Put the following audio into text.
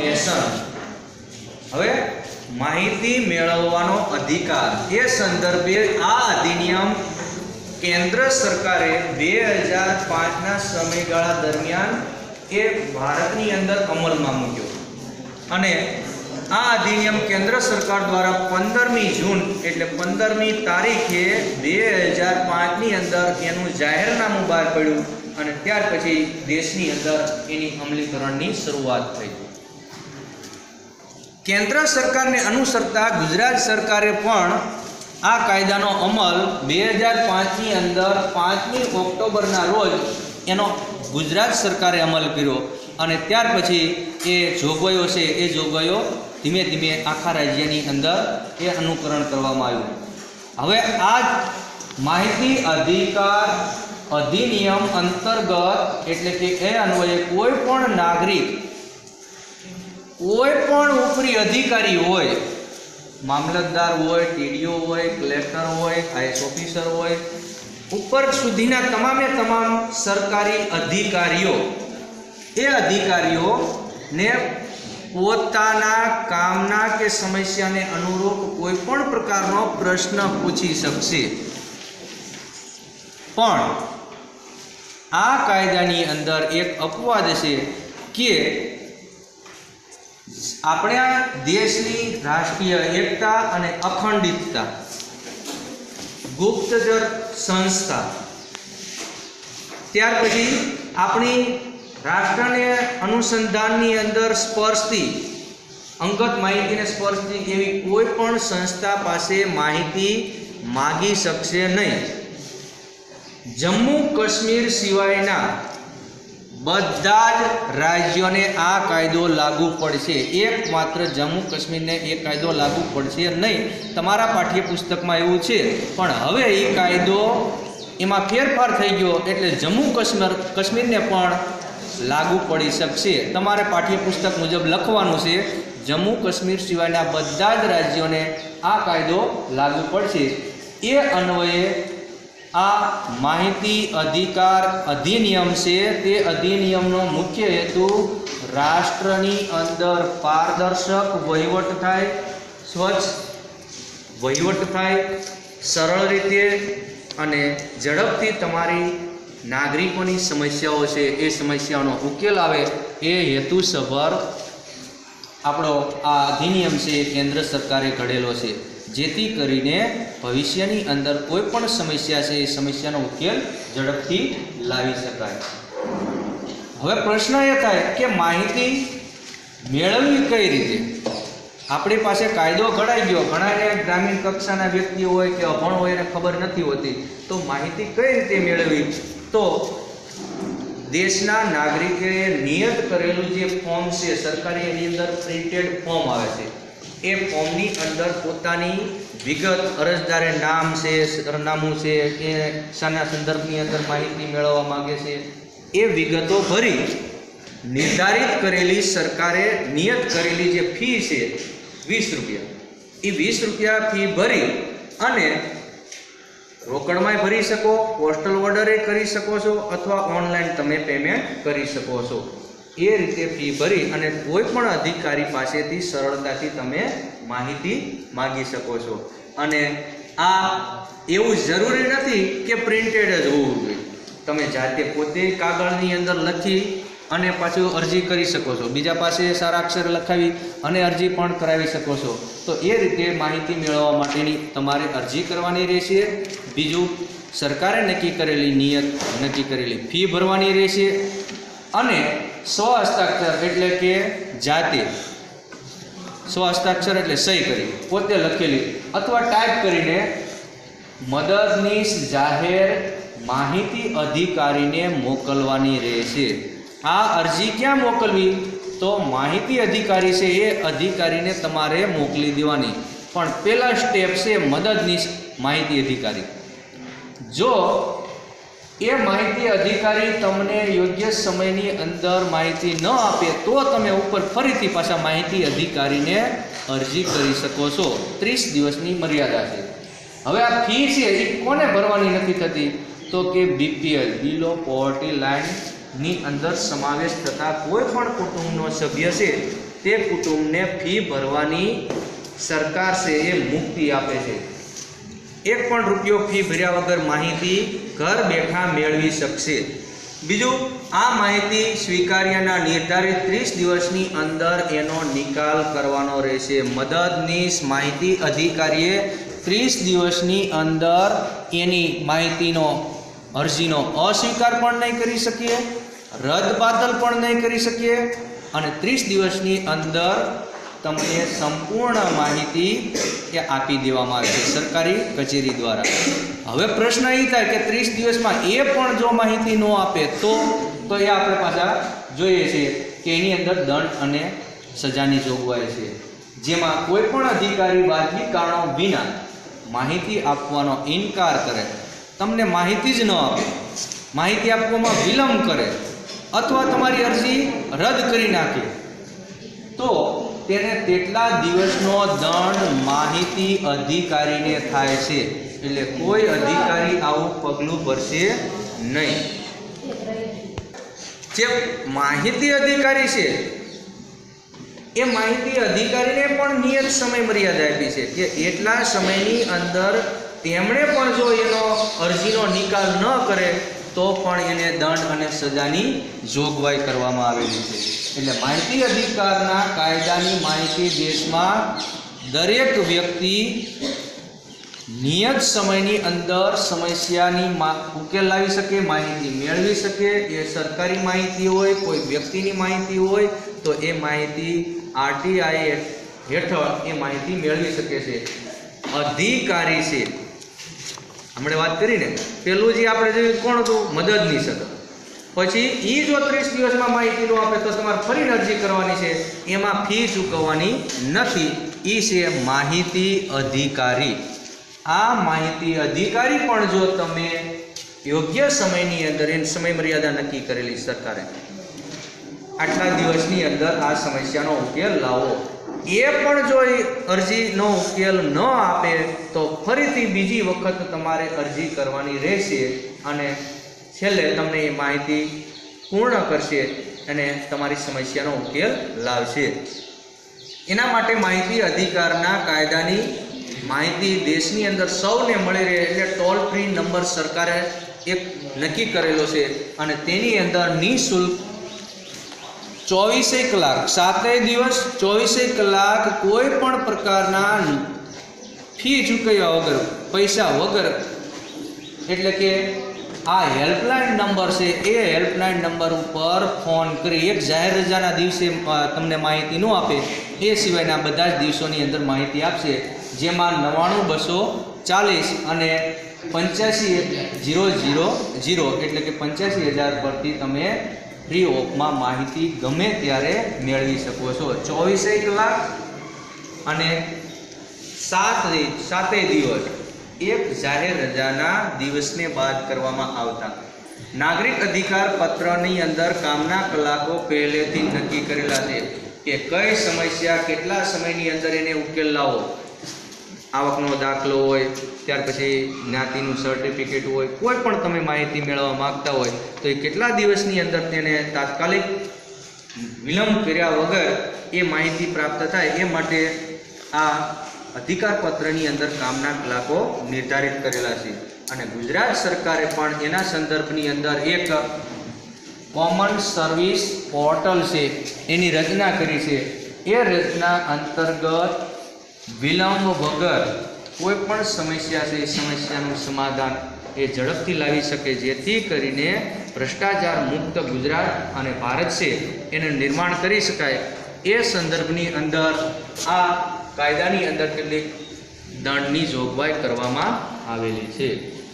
Information, હવે માહિતી મેળવવાનો અધિકાર એ સંદર્ભે આ અધિનિયમ કેન્દ્ર સરકારે 2005ના સમયગાળા દરમિયાન એ ભારતની અંદર અમલમાં મૂક્યો અને આ અધિનિયમ કેન્દ્ર સરકાર દ્વારા 15મી જૂન એટલે 15મી તારીખે 2005ની અંદર એનું જાહેરનામું બહાર પડ્યું અને ત્યાર પછી દેશની અંદર એની અમલીકરણની શરૂઆત થઈ. કેન્દ્ર સરકારને અનુસરતા ગુજરાત સરકારે પણ આ કાયદાનો અમલ 2005ની અંદર 5મી ઓક્ટોબરના રોજ એનો ગુજરાત સરકારે અમલ કર્યો અને ત્યાર પછી એ જોગવાઈઓ છે એ જોગવાઈઓ ધીમે ધીમે આખા રાજ્યની અંદર એ અનુકરણ કરવામાં આવ્યું. હવે આ માહિતી અધિકાર અધિનિયમ અંતર્ગત એટલે કે એ અન્વયે કોઈ પણ નાગરિક, કોઈ પણ ઉપરી અધિકારી હોય, મામલતદાર હોય, ટીડીઓ હોય, કલેક્ટર હોય, આઈએસ ઓફિસર હોય, ઉપર સુધીના તમામે તમામ સરકારી અધિકારીઓ એ અધિકારીઓને પોતાના કામના કે સમસ્યાને અનુરૂપ કોઈ પણ પ્રકારનો પ્રશ્ન પૂછી શકશે. પણ આ કાયદાની અંદર એક અપવાદ છે કે આપણા દેશની રાષ્ટ્રીય એકતા અને અખંડિતતા, ગુપ્તચર સંસ્થા, ત્યાર પછી આપણી રાષ્ટ્રને અનુસંધાનની અંદર સ્પર્શતી, અંગત માહિતીને સ્પર્શતી એવી કોઈ પણ સંસ્થા પાસે માહિતી માગી શકશે નહીં. જમ્મુ કાશ્મીર સિવાયના બધા જ રાજ્યોને આ કાયદો લાગુ પડશે. એકમાત્ર જમ્મુ કાશ્મીરને એ કાયદો લાગુ પડશે નહીં. તમારા પાઠ્યપુસ્તકમાં એવું છે, પણ હવે એ કાયદો એમાં ફેરફાર થઈ ગયો એટલે જમ્મુ કાશ્મીરને પણ લાગુ પડી શકશે. તમારે પાઠ્યપુસ્તક મુજબ લખવાનું છે જમ્મુ કાશ્મીર સિવાયના બધા જ રાજ્યોને આ કાયદો લાગુ પડશે. એ અન્વયે આ માહિતી અધિકાર અધિનિયમ છે તે અધિનિયમનો મુખ્ય હેતુ રાષ્ટ્રની અંદર પારદર્શક વહીવટ થાય, સ્વચ્છ વહીવટ થાય, સરળ રીતે અને ઝડપથી તમારી નાગરિકોની સમસ્યાઓ છે એ સમસ્યાઓનો ઉકેલ આવે એ હેતુસભર આપણો આ અધિનિયમ છે કેન્દ્ર સરકારે ઘડેલો છે, જેથી કરીને ભવિષ્યની અંદર કોઈ પણ સમસ્યા છે એ સમસ્યાનો ઉકેલ ઝડપથી લાવી શકાય. હવે પ્રશ્ન એ થાય કે માહિતી મેળવવી કઈ રીતે? આપણી પાસે કાયદો ઘડાઈ ગયો, ઘણાને ગ્રામીણ કક્ષાના વ્યક્તિઓ હોય કે અભણ હોય એને ખબર નથી હોતી, તો માહિતી કઈ રીતે મેળવવી? તો દેશના નાગરિકે નિયત કરેલું જે ફોર્મ છે સરકારી, એની અંદર પ્રિન્ટેડ ફોર્મ આવે છે, એ ફોર્મની અંદર પોતાની વિગત, અરજદારે નામ છે, સરનામું છે, કે શાના સંદર્ભની અંદર માહિતી મેળવવા માંગે છે, એ વિગતો ભરી નિર્ધારિત કરેલી સરકારે નિયત કરેલી જે ફી છે 20 રૂપિયા, એ 20 રૂપિયા ફી ભરી અને રોકડમાં ભરી શકો, પોસ્ટલ ઓર્ડરે કરી શકો છો, અથવા ઓનલાઈન તમે પેમેન્ટ કરી શકો છો. એ રીતે ફી ભરી અને કોઈ પણ અધિકારી પાસેથી સરળતાથી તમે માહિતી માગી શકો છો. અને આ એવું જરૂરી નથી કે પ્રિન્ટેડ જ હોવું જોઈએ. તમે જાતે પોતે કાગળની અંદર લખી અને પાછું અરજી કરી શકો છો, બીજા પાસે સારા અક્ષર લખાવી અને અરજી પણ કરાવી શકો છો. તો એ રીતે માહિતી મેળવવા માટેની તમારે અરજી કરવાની રહેશે. બીજું, સરકારે નક્કી કરેલી નિયત, નક્કી કરેલી ફી ભરવાની રહેશે અને સ્વ હસ્તાક્ષર એટલે કે જાતે, સ્વ હસ્તાક્ષર એટલે સહી કરી પોતે લખેલી અથવા ટાઈપ કરીને મદદનીશ જાહેર માહિતી અધિકારીને મોકલવાની રહેશે. આ અરજી ક્યાં મોકલવી? તો માહિતી અધિકારી છે એ અધિકારીને તમારે મોકલી દેવાની. પણ પહેલા સ્ટેપ છે મદદનીશ માહિતી અધિકારી. જો એ માહિતી અધિકારી તમને યોગ્ય સમયની અંદર માહિતી ન આપે તો તમે ઉપર ફરીથી પાછા માહિતી અધિકારીને અરજી કરી શકો છો. 30 દિવસની મર્યાદા છે. હવે આ ફી છે એ કોને ભરવાની નથી થતી? તો કે બીપીએલ, બિલો પોવર્ટી લાઇનની અંદર સમાવેશ થતા કોઈ પણ કુટુંબનો સભ્ય છે તે કુટુંબને ફી ભરવાની સરકાર છે એ મુક્તિ આપે છે. 1 પણ રૂપિયો ફી ભર્યા વગર માહિતી ઘર બેઠા મેળવી શકશે. બીજું, આ માહિતી સ્વીકાર્યના નિર્ધારિત 30 દિવસની અંદર એનો નિકાલ કરવાનો રહેશે. મદદનીશ માહિતી અધિકારીએ 30 દિવસની અંદર એની માહિતીનો અરજીનો અસ્વીકાર પણ નહીં કરી શકીએ, રદબાતલ પણ નહીં કરી શકીએ અને 30 દિવસની અંદર તમને સંપૂર્ણ માહિતી એ આપી દેવામાં આવે છે સરકારી કચેરી દ્વારા. હવે પ્રશ્ન એ થાય કે 30 દિવસમાં એ પણ જો માહિતી ન આપે તો એ આપણે પાછા જોઈએ છીએ કે એની અંદર દંડ અને સજાની જોગવાઈ છે, જેમાં કોઈ પણ અધિકારી વાજબી કારણો વિના માહિતી આપવાનો ઇનકાર કરે, તમને માહિતી જ ન આપે, માહિતી આપવામાં વિલંબ કરે અથવા તમારી અરજી રદ કરી નાખે તો તેને તેટલા દિવસનો દંડ માહિતી અધિકારીને થાય છે. એટલે કોઈ અધિકારી આવું પગલું ભરશે નહીં. જે માહિતી અધિકારી છે એ માહિતી અધિકારીને પણ નિયત સમય મર્યાદા આપી છે કે એટલા સમયની અંદર તેમણે પણ જો એનો અરજીનો નિકાલ ન કરે તો પણ એને દંડ અને સજાની જોગવાઈ કરવામાં આવેલી છે. એટલે માહિતી અધિકારના કાયદાની માહિતી દેશમાં દરેક વ્યક્તિ નિયત સમયની અંદર સમસ્યાની ઉકેલ લાવી શકે, માહિતી મેળવી શકે. એ સરકારી માહિતી હોય, કોઈ વ્યક્તિની માહિતી હોય તો એ માહિતી આરટીઆઈ હેઠળ એ માહિતી મેળવી શકે છે. અધિકારી છે, હમણાં વાત કરીને પેલું જે આપણે જોયું કોણ હતું, મદદનીશ હતો. પછી એ જો 30 દિવસમાં માહિતી ન આપે તો તમારે ફરી અરજી કરવાની છે, એમાં ફી ચૂકવવાની નથી. એ છે માહિતી અધિકારી. આ માહિતી અધિકારી પણ જો તમે યોગ્ય સમયની અંદર એની સમય મર્યાદા નક્કી કરેલી સરકારે, આટલા દિવસની અંદર આ સમસ્યાનો ઉકેલ લાવો, એ પણ જો અરજીનો ઉકેલ ન આપે તો ફરીથી બીજી વખત તમારે અરજી કરવાની રહેશે અને છેલ્લે તમને એ માહિતી પૂર્ણ કરશે અને તમારી સમસ્યાનો ઉકેલ લાવશે. એના માટે માહિતી અધિકારના કાયદાની માહિતી દેશની અંદર સૌને મળી રહે એટલે ટોલ ફ્રી નંબર સરકારે એક નક્કી કરેલો છે અને તેની અંદર નિઃશુલ્ક 24 કલાક 7 દિવસ 24 કલાક કોઈ પણ પ્રકારના ફી ચૂકવ્યા વગર, પૈસા વગર, એટલે કે આ હેલ્પલાઇન નંબર છે એ હેલ્પલાઇન નંબર ઉપર ફોન કરી એક જાહેર રજાના દિવસે તમને માહિતી ન આપે એ સિવાયના બધા જ દિવસોની અંદર માહિતી આપશે, જેમાં 99240 અને 85,000 એટલે કે 85,000 પરથી તમે ફ્રી ઓફમાં માહિતી ગમે ત્યારે મેળવી શકો છો. 24 કલાક અને 7 દિવસ એક જાહેર રજાના દિવસને બાદ કરવામાં આવતા. નાગરિક અધિકાર પત્રની અંદર કામના કલાકો પહેલેથી નક્કી કરેલા છે કે કઈ સમસ્યા કેટલા સમયની અંદર એને ઉકેલ લાવો. આવકનો દાખલો હોય, ત્યાર પછી જ્ઞાતિનું સર્ટિફિકેટ હોય, કોઈ પણ તમે માહિતી મેળવવા માગતા હોય તો એ કેટલા દિવસની અંદર તેને તાત્કાલિક વિલંબ કર્યા વગર એ માહિતી પ્રાપ્ત થાય એ માટે આ અધિકાર પત્રની અંદર કામના કલાકો નિર્ધારિત કરેલા છે. અને ગુજરાત સરકારે પણ એના સંદર્ભની અંદર એક કોમન સર્વિસ પોર્ટલ છે એની રચના કરી છે. એ રચના અંતર્ગત વિલંબ વગર કોઈ પણ સમસ્યા છે એ સમસ્યાનું સમાધાન એ ઝડપથી લાવી શકે, જેથી કરીને ભ્રષ્ટાચાર મુક્ત ગુજરાત અને ભારત છે એનું નિર્માણ કરી શકાય. એ સંદર્ભની અંદર આ કાયદાની અંદર કેટલીક દંડની જોગવાઈ કરવામાં આવેલી છે.